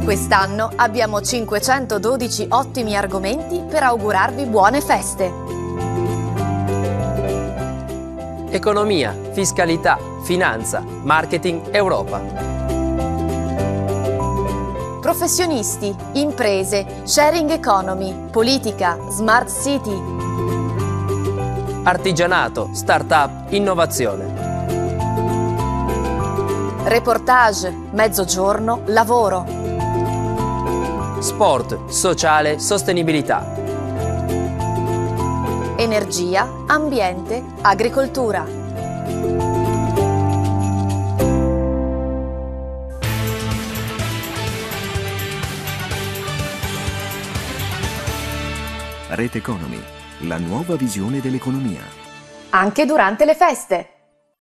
Quest'anno abbiamo 512 ottimi argomenti per augurarvi buone feste. Economia, fiscalità, finanza, marketing, Europa. Professionisti, imprese, sharing economy, politica, smart city. Artigianato, start-up, innovazione. Reportage, mezzogiorno, lavoro. Sport, sociale, sostenibilità. Energia, ambiente, agricoltura. Rete Economy, la nuova visione dell'economia. Anche durante le feste.